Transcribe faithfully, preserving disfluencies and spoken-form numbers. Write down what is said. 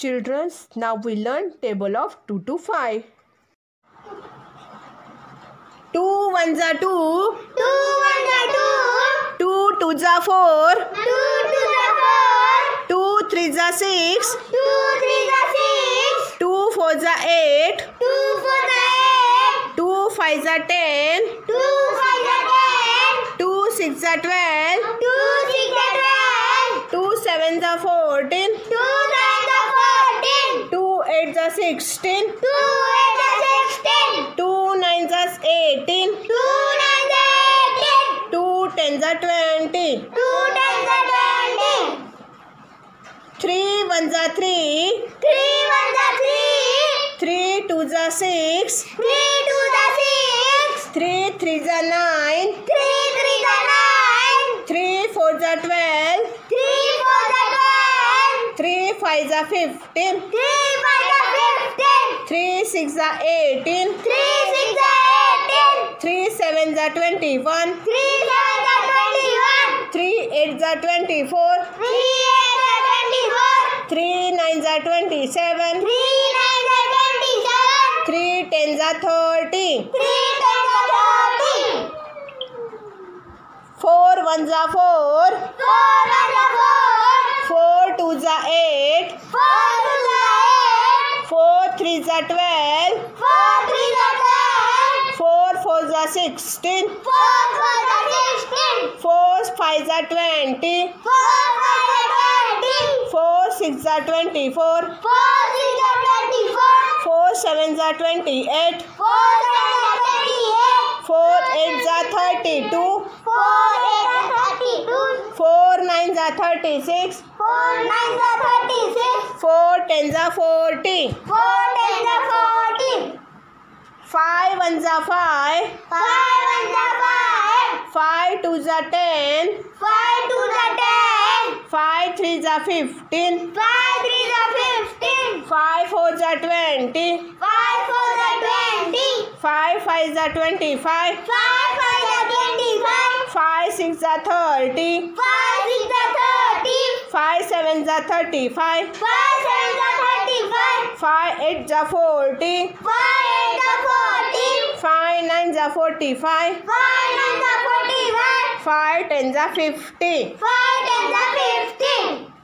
children, now we learn table of two to five. two ones are two. two ones are two. two twos are four. two twos are four. two threes are six. two threes are six. two fours are eight. two fours are eight. two fives are ten. two fives are ten. two sixes are twelve. two sixes are twelve. two sevens are fourteen. two sevens are fourteen. two eights are sixteen. two eights are sixteen. two nines are eighteen. two nines are eighteen. two tens are twenty. two tens are twenty. three ones are three. three ones are three. three twos are six. three twos are six. three threes are nine. three threes are nine. three fours are twelve. three fours are twelve. three fives are fifteen. three fives are fifteen. three sixes are eighteen. three sixes are eighteen. three sevens are twenty-one. three sevens are twenty-one. three eights are twenty-four. three eights are twenty-four. three nines are twenty-seven. three nines are twenty-seven. three tens are thirty. three tens are thirty. four ones are four. four ones are four. four twos are eight. four twos are eight. four threes are twelve. four threes are twelve. four fours are sixteen. four fours are sixteen. four fives are twenty. four fives are twenty. four sixes are twenty-four. four sixes are twenty-four. four sevens are twenty-eight. four sevens are twenty-eight. four eights are thirty-two. four eights are thirty-two. four nines are thirty-six. four nines are thirty-six. four tens are forty. four tens are forty. five ones are five. five ones are five. five twos are ten. five twos are ten. five threes are fifteen. five threes are fifteen. five fours are twenty. five fours are twenty. five fives are twenty-five. five fives are twenty-five. five sixes are thirty. five sixes are thirty. five sevens are thirty-five. five sevens are thirty-five. five eights are forty. five eights are forty. five nines are forty-five. five nines are forty-five. five tens are fifty. five tens are fifty.